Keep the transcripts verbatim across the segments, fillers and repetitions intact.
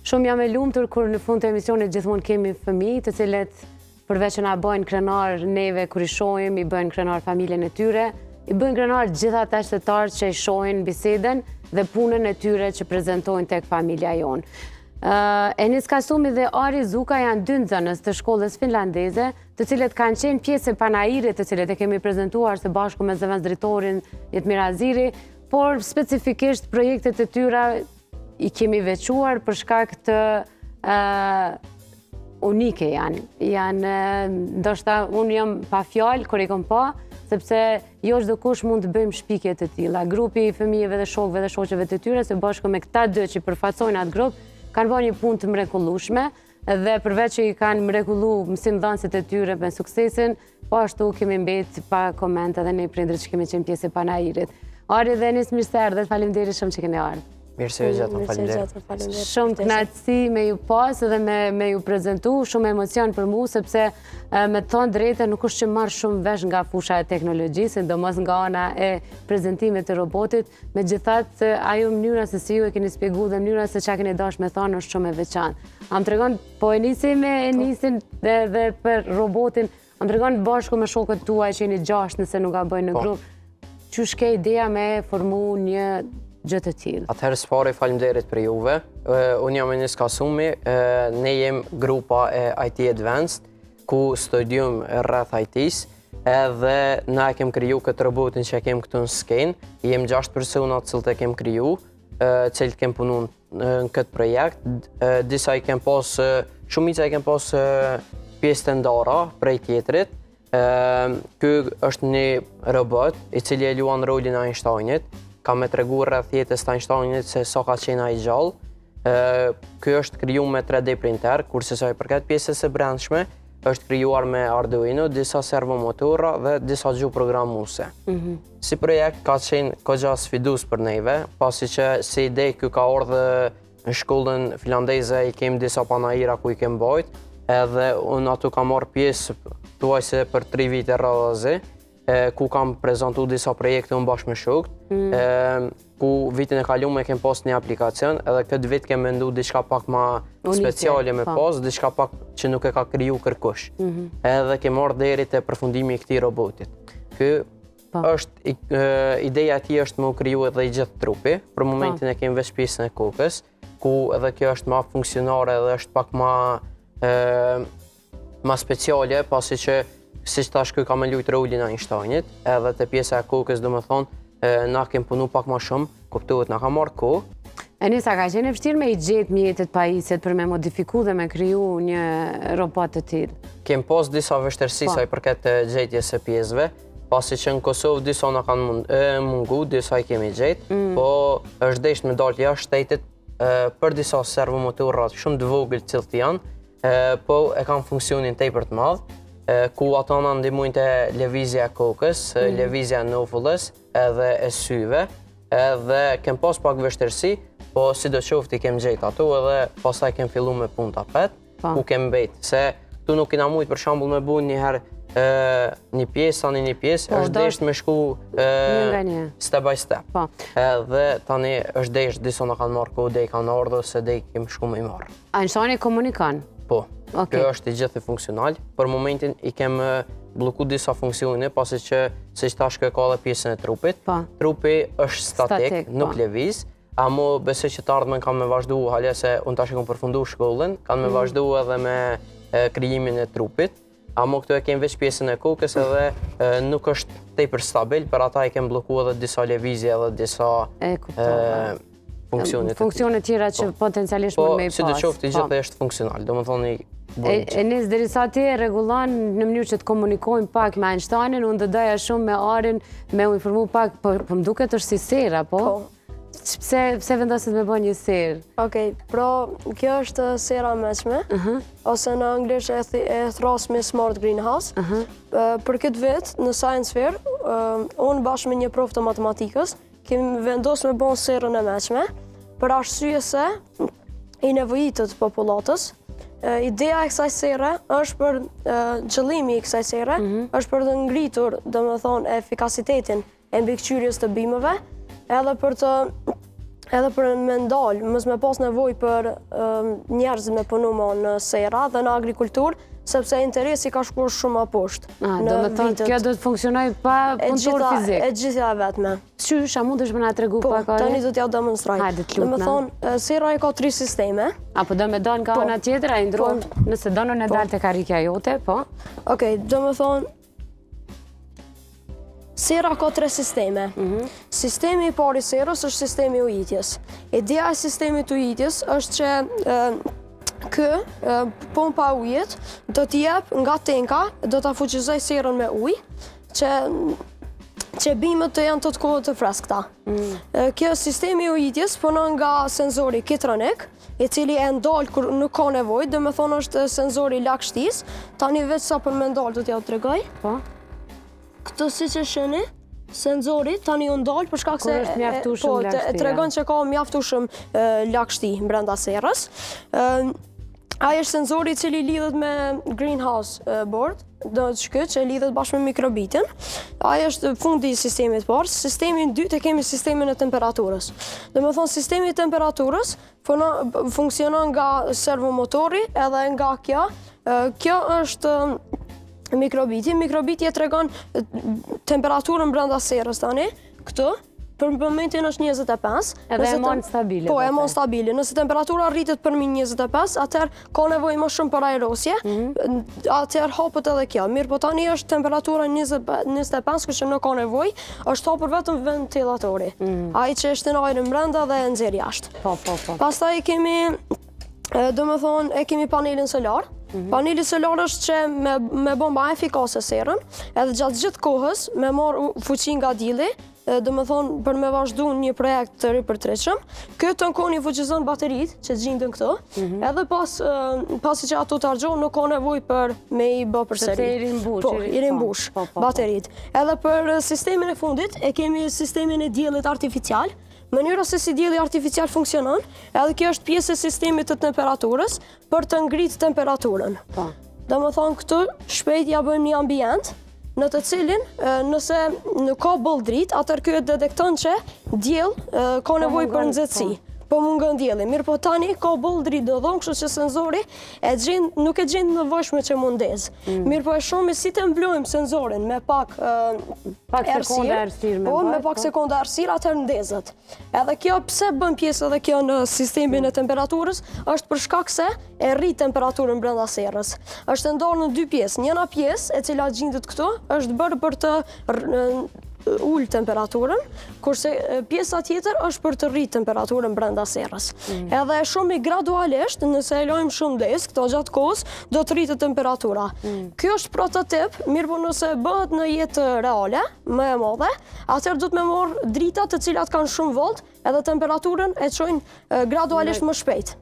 Shumë jam e lumtur kur në fund të emisionit gjithmonë kemi fëmijë të cilët përveç që na bëjnë krenar neve kur i shohim, i bëjnë krenar familjen e tyre, i bëjnë krenar gjithë ata qytetarë që i shohin bisedën dhe punën e tyre që prezantojnë tek familja jonë. Uh, Enis Kasumi dhe Ari Zuka janë dy nxënës të shkollës finlandeze, të cilët kanë qenë pjesë e panairit të cilët e kemi prezantuar së bashku me zëvendës drejtorin Jetmir Aziri, por specifikisht projektet e tyra i kemi veçuar për shkak të uh, unike janë. Janë, ndoshta unë jam pa fjalë kur i kom pa, sepse jo çdo kush mund të bëjmë shpikje të tilla. Grupi i fëmijëve dhe shokëve dhe shoqeve të tyre së bashku me këta dy që përfaqësojnë atë grup, kanë bërë një punë të mrekullueshme dhe përveç që i kanë mrekullu mësimdhënësit e tyre me suksesin, po ashtu kemi mbet pa komente dhe ne prindërit që kemi qenë pjesë e panairit. Ari dhe Enis, mirë se erdhët, faleminderit shumë që keni ardhur. Mirë se u gjatëm, faleminderit. Shumë kënaqësi me ju pas dhe me, me ju prezentu, shumë emocion për mu, sepse me të thonë drejtë nuk është që marrë shumë vesh nga fusha e teknologjisë, domos nga ana e prezentimet të robotit, megjithatë ajo mënyra se si ju e keni shpjeguar dhe mënyra se çka keni dashur me thonë është shumë e veçantë. Am tregon po e nisi me Enisin dhe, dhe për robotin, am tregon bashku me shokët tuaj që jeni gjashtë nëse nuk ka bëjnë në grup, që shke ideja me formu një gjë të tillë. Atëherë së pari faleminderit për juve. Unë jam Enis Kasumi, ne jem grupa e I T Advanced, ku studiojmë rreth I T-s, edhe na e kem kriju këtë robotin që e kem këtu në skenë. Jem gjashtë persona të cilët e kem kriju, cilët kem punu në këtë projekt. Disa i kem pas, shumica i kem pas pjesë të ndara prej tjetrit. Ky është një robot i cili e luan rolin e Einsteinit. Ka me tregu rreth jetës të Einsteinit se sa ka qenë ai gjallë. Ky është kriju me tre D printer, kurse sa i përket pjesës së brendshme, është krijuar me Arduino, disa servomotora dhe disa gjuhë programuese. Mm-hmm. Si projekt ka qenë kogja sfidues për neve, pasi që si ide ky ka ardhur në shkollën finlandeze, i kemi disa panaira ku i kemi bajt, edhe unë atu kam marrë pjesë thuajse për tri vite rradhazi, ku kam prezantu disa projekte unë bashkë me shokët, mm. ku vitin e kaluar kem pas një aplikacion, edhe këtë vit kem mendu diçka pak ma speciale me pas, diçka pak që nuk e ka kriju kërkush. Mm-hmm. Edhe kem marrë deri te përfundimi i këtij robotit. Ky është ideja e tij është me u kriju edhe i gjithë trupi. Për momentin e kem veç pjesën e kokës, ku edhe kjo është ma funksionare dhe është pak ma e, ma speciale, pasi që si që tash kjo ka me lujtë rolin e Einsteinit, edhe të pjesa e kokës do më thonë, na kem punu pak ma shumë, kuptohet na ka marrë kohë. Enisa, ka qenë e vështirë me i gjetë mjetet pajisjet për me modifiku dhe me kriju një robot të tillë? Kem pas disa vështirësi sa i përket gjetjes së pjesëve, pasi që në Kosovë disa na kanë mund, e, mungu, disa i kemi gjetë, mm. po është desht me dalë jashtë shtetit për disa servomotorra shumë të vogël cilët janë, e, po e kanë funksionin tepër të madh, ku ato na ndihmojnë te lëvizja e kokës, mm. lëvizja e nufullës, edhe e syve, edhe kem pas pak vështirësi, po sidoqoftë i kem gjetë ato edhe pastaj kem filluar me punë tapet, ku kem mbet, se tu nuk kena mujt për shembull me bu një herë një pjesë, tani një pjesë, po, është desht me shku e, step by step. Po. Edhe tani është desht disa na kanë marrë kohë dhe i kanë ardhur se dhe i kem shku me i marrë. Einsteini komunikon? Po. Okay. Kjo është i gjithë funksional. Për momentin i kem bloku disa funksione, pasi që se që tash kjo ka dhe pjesën e trupit. Pa. Trupi është statik, statik nuk lëviz, amo besoj që të ardhmen kam me vazhdu, halja se unë tash e kom përfundu shkollën, kanë me mm. vazhdu edhe me e, krijimin e trupit, amo këtu e kem veç pjesën e kokës edhe e, nuk është tepër stabil, për ata i kem bloku edhe disa lëvizje edhe disa e, e, funksione funksione tjera që po, potencialisht mund me i pas. Po, si të qoftë i gjithë është funksional, do më thoni Enis, derisa ti e rregullan në mënyrë që të komunikojmë pak me Einsteinin, unë do doja shumë me Arin me u informu pak, po më duket është si sera, po? Po. Pse, pse vendosit me bën një serë? Okej, pra kjo është sera mëshme, uh -huh. ose në anglisht e, th e thras me smart greenhouse. Uh -huh. uh, për këtë vit, në Science Fair, uh, unë bashkë me një prof të matematikës, kemi vendosur me bën serën e mëshme, për arsye se i nevojitet popullatës. Uh, ideja e kësaj sere është për uh, qëllimi i kësaj sere, mm -hmm. është për të ngritur, domethënë, efikasitetin e mbikëqyrjes të bimëve, edhe për të edhe për me ndalë, mos me pas nevoj për njerëz me punu ma në sera dhe në agrikultur, sepse interesi ka shkuar shumë a poshtë. Do me thonë, kjo do të funksionoj pa punëtor fizik? E gjithja e vetme. Qysha, mund është me nga tregu po, pak? Po, tani do t'ja demonstroj. Hajde, t'lutna. Do me thonë, sera e ka tri sisteme. Apo do me donë nga ona tjetër, a i ndronë, nëse donën e dalë të karikja jote, po? Okej, do me thonë, sera ka tre sisteme. Sistemi i pari serës është sistemi ujitjes. Ideja e sistemi të ujitjes është që kë, pompa ujet, do t'jep nga tenka, do t'a fuqizoj serën me uj, që që bimët të janë të të kohët të freskëta. Kjo sistemi ujitjes punon nga senzori kitronik, i cili e ndalë kur nuk ka nevoj, dhe me thonë është senzori lakshtis, tani veç sa për me ndalë do t'ja të tregoj. Po? Këtë si që shëni, senzori tani u ndalë për shkak se po, të tregon që ka mjaftushëm lakshti brenda serës. Ai është senzori i cili lidhet me greenhouse board, do të shkët që lidhet bashkë me mikrobitin. Ai është fundi i sistemit parë. Sistemin dytë e kemi sistemin e temperaturës. Do me thonë, sistemi i temperaturës funksionon nga servomotori edhe nga kjo. Kjo është mikrobiti. Mikrobiti e tregon temperaturën brenda serës tani, këtu. Për momentin është njëzet e pesë. Edhe e mon stabile. Po, e mon stabile. Nëse temperatura rritet për mi njëzet e pesë, atëherë ka nevoj më shumë për aerosje, atëherë hapët edhe kjo. Mirë, po tani është temperatura njëzet e pesë, kështë që nuk ka nevoj, është hapër vetëm ventilatori. Ai që është në ajrën brenda dhe e nxjerr jashtë. Po, po, po. Pastaj kemi, do me thonë, e kemi panelin solar. Paneli solar është që me bo ma efikase serën, edhe gjatë gjithë kohës me marë fuqin nga dielli, do me thonë për me vazhdu një projekt të ri për treqëm. Këtë të nkoni fuqizon baterit që gjindën këto, edhe pasi që ato të argjohë nuk ka nevoj për me i bë për seri. Se i rimbush. Po, i rimbush baterit. Edhe për sistemin e fundit, e kemi sistemin e diellit artificial. Mënyra se si dielli artificial funksionon, edhe kjo është pjesë e sistemit të temperaturës për të ngritë temperaturën. Do me thonë këtu, shpejt ja bën një ambient, në të cilin, nëse nuk ka boll dritë, atër kjo e detekton që diell ka nevoj për nxehtësi. Po mungën dielli. Mirë po tani ka boll dritë do dhonë, kështu që senzori nuk e gjendë nevojshme që mundez. Mirë po e shumë si të mblojmë senzorin me pak ersir, po me pak sekonda ersir, atër ndezët. Edhe kjo pse bën pjesë edhe kjo në sistemin e temperaturës, është për shkak se e rrit temperaturën brenda serrës. Është ndarë në dy pjesë. Njëna pjesë e cila gjendet këtu është bërë për të ullë temperaturën, kurse pjesa tjetër është për të rritë temperaturën brenda serrës. Edhe shumë i gradualisht, nëse e lojmë shumë des, këto gjatë kohës, do të rritë temperatura. Kjo është prototip, mirë po nëse bëhet në jetë reale, më e madhe, atëherë do të me morë drita të cilat kanë shumë volt, edhe temperaturën e çojnë gradualisht më shpejt.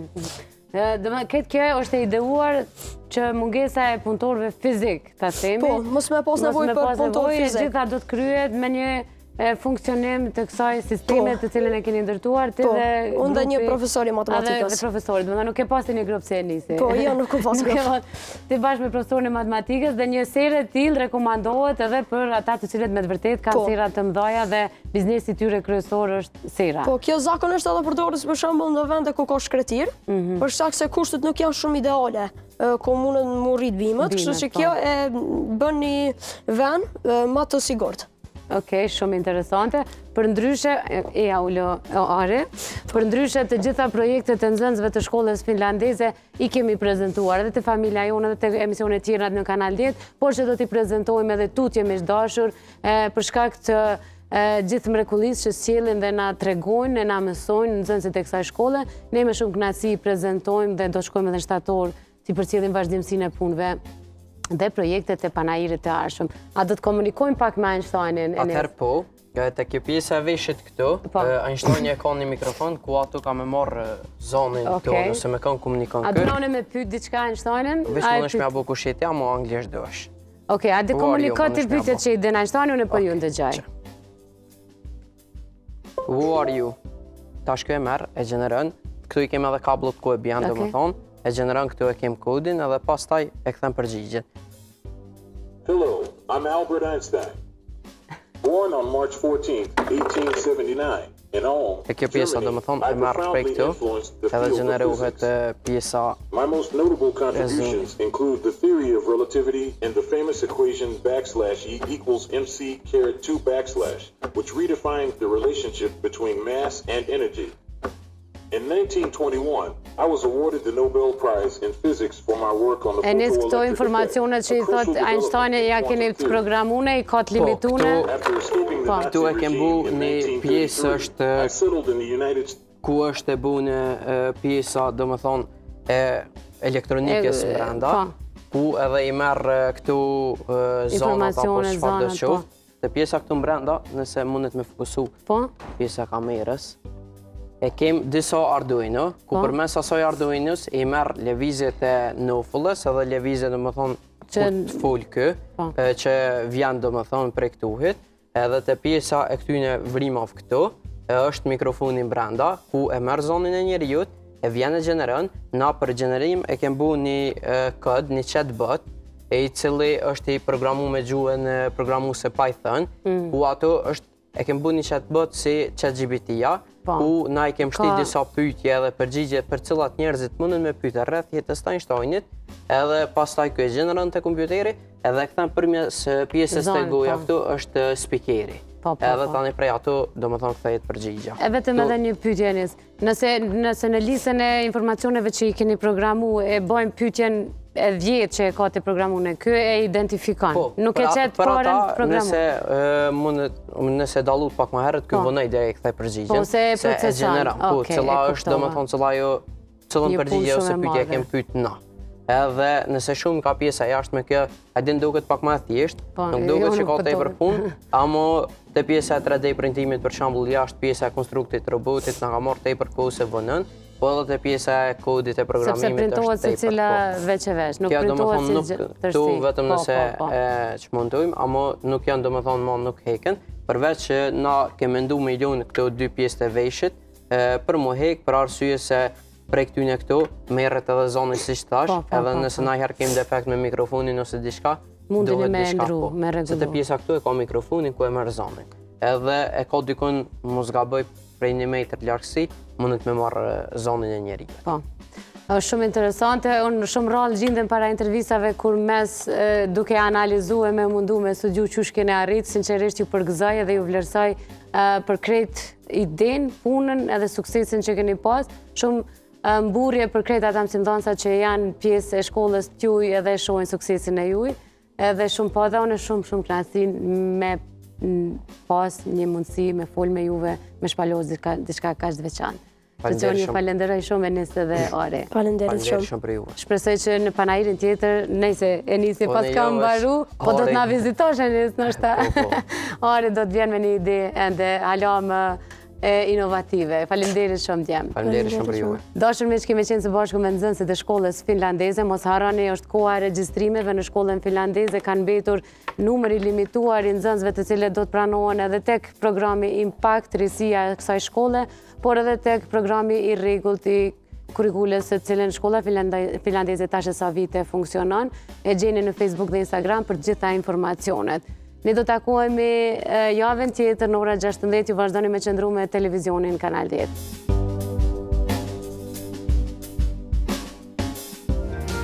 Këtë kjo është e ideuar që mungesa e punëtorëve fizik, ta themi. Po, mos me pas nevoj për punëtor fizik. Gjitha do të kryet me një funksionim të kësaj sisteme të cilën e keni ndërtuar. Po, unë dhe një profesori matematikës. Dhe profesori, dhe nuk e pasi një grupë se e nisi. Po, jo, nuk e pasi grupë. Ti bashkë me profesorin e matematikës dhe një sere t'il rekomandohet edhe për ata të cilët me të vërtet ka sera të mdhaja dhe biznesi tyre kryesor është sera. Po, kjo zakonisht edhe përdorës për shembull në vende ku ka shkretir, për shkak se kushtet nuk janë shumë ideale ku mundën mu rrit bimët, kështu që kjo e bën një vend më të sigurt. Okej, shumë interesante. Për ndryshe, e ja ullo are, për ndryshe të gjitha projektet të nxënësve të shkollës finlandeze i kemi prezentuar edhe të familja jonë edhe të emisionet tjera në Kanal dhjetë, por që do t'i prezentojmë edhe tutje me shdashur për shkak të gjithë mrekullisë që sjellin dhe na tregojnë, na mësojnë nxënësit e kësaj shkolle. Ne me shumë kënaqësi i prezentojmë dhe do shkojmë edhe në shtator si përcjellim vazhdimsinë e punëve dhe projektet e panajirit të ardhshëm. A do të komunikojmë pak me Einsteinin? Atëherë po, te kjo pjesë e veshit këtu, Einstein e ka një mikrofon ku ato ka me marrë zonin këtu, nëse me kanë komunikon kërë. A dënone me pyet diçka Einsteinin? Vesh më është me abu kushetja, mo anglisht dhe është. Oke, a di komunikat të pyetjet që i dënë Einstein, unë e për ju në dëgjaj. Who are you? Ta shkjo e merë, e gjenerën, këtu i kemë edhe kablot ku e bjanë, dhe më thonë, e gjeneron këtu e kemë kodin edhe pastaj e këthem përgjigjet. Hello, I'm Albert Einstein. Born on March fourteenth, eighteen seventy-nine. In all, E kjo pjesa do më thonë I e merr prej profoundly këtu, influenced the edhe field of gjenerohet physics. e, pjesa My most notable contributions include the theory of relativity and the famous equation backslash E equals mc caret two backslash, which redefined the relationship between mass and energy. In nineteen twenty-one, I was awarded the Nobel Prize in Physics for my work on the E nis këto photoelectric informacionet që i effect, a thot crucial Einstein ja development keni in të quantum theory. programune, i ka të limitune. këtu- After escaping the Po. Nazi Këtu e kem bu regime in një nineteen pjesë thirty-three, është- I settled in the United States. ku është e bune e, pjesa do më thonë e elektronikës E, brenda, po. ku edhe i merr e, këtu e, zonat apo Informacione, çfarë do zonat, qoftë. po. Dhe pjesa këtu brenda, nëse mundet me fokusu Po, pjesa kamerës, e kem disa Arduino, ku Po. përmes asaj Arduinos i merr lëvizjet e nufullës edhe lëvizjet do më thonë Që- kur të fol kë, Po. e, që vjen do më thonë prej këtuhit, edhe te pjesa e këtyne vrimave këtu, e, është mikrofoni brenda, ku e merr zonin e njeriut, e vjen e gjeneron, na për gjenerim e kem bu një e, kod, një chatbot, e i cili është i programu me gjuhën e programuese Python, ku ato është e kem bu një chatbot si ChatGPT-ja, Po. ku na i kem shti Ka- disa pyetje edhe përgjigje për cilat njerëzit mundën me pyetje rreth jetës të Einsteinit, edhe pastaj ky e gjeneron te kompjuteri, edhe kthen përmes e, pjesës Zonë, të goja po. këtu është speakeri. Po, po, Edhe po. tani prej ato do më thonë kthehet përgjigja. e vetëm Këtu- edhe një pyetje nis. Nëse nëse në listën e informacioneve që i keni programu e bëjmë pyetjen e vjetë që e ka të programune, ky e identifikon. Po, Nuk e për a- qetë për parën ata, programu. Nëse e, mundet, nëse dallut pak më herët, ky Po. vonoj deri kthej përgjigjen. Po, se e proceson. gjeneron. Po, Okej, cila e është domethënë kuptova. cila ajo cillën Një punë përgjigje ose shumë e pyetje madhe. kem pyet na. Edhe nëse shumë ka pjesa jashtë me kjo, a din duket pak më e thjeshtë, Po, nuk jo, duket që nuk ka po tepër duket. punë, ama te pjesa e tre D printimit për shembull jashtë pjesa e konstruktit të robotit na ka marrë tepër kohë se vonën, po edhe te pjesa e kodit e Sepse programimit printohet është se tepër cila kohë. veç e veç, nuk Kjo do më printohet thonë si nuk gjë- tu tërsi. vetëm Po, nëse po, po. e çmontojmë, ama nuk janë do më thonë ma nuk heken, përveç që na kemi mendu me ilun këto dy pjesë të veshit, e, për mu hek, për arsye se prej këtyne këtu merret edhe zoni si që thash, Po, po, edhe po, nëse po. na herë kemi defekt me mikrofonin ose diçka, Mundeni duhet me diçka, ndru, po. me Se te rregullu. pjesa këtu e ka mikrofonin ku e merr zonin. Edhe e ka dikun mos gaboj prej një metër largësi, mundet me marrë e, zonin e njeriu. Po. Është shumë interesante, unë shumë rrallë gjindem para intervistave kur mes e, duke analizu e me mundu me studiu çush kene arrit, sinqerisht ju përgëzoj dhe ju vlerësoj e, për krejt iden, punën edhe suksesin që keni pas, shumë e, mburje për krejt ata mësimdhënësat që janë pjesë e shkollës t'juj edhe shohin suksesin e juj, edhe shumë po dhe unë shumë shumë knasi me m, pas një mundësi me fol me juve, me shpaloz diçka diçka kaq të veçantë. Që që unë ju shumë. falenderoj shumë e nisë dhe Ore. Faleminderit Faleminderit shumë. shumë për juve. Shpresoj që në panajirin tjetër, nejse e nisi Po, pas ne kam jo, mbaru, është po do të na Ore. vizitosh e nisë nështë. Po, po. Ore do të vjen me një ide ende hala më e, inovative. Faleminderit shumë djem. Faleminderit shumë për juve. Dashur miq, kemi qenë së bashku me nxënësit e shkollës finlandeze. Mos harroni, është koha e regjistrimeve në shkollën finlandeze. Kanë mbetur numër i limituar i nxënësve të cilët do të pranohen edhe tek programi Impact, risia e kësaj shkolle, por edhe tek programi i rregullt i kurrikulës së cilën shkolla finlande- finlandeze tash e sa vite funksionon. E gjeni në Facebook dhe Instagram për gjitha informacionet. Ne do takohemi e, javën tjetër në ora gjashtëdhjetë, ju vazhdoni me qëndru me televizionin Kanal dhjetë.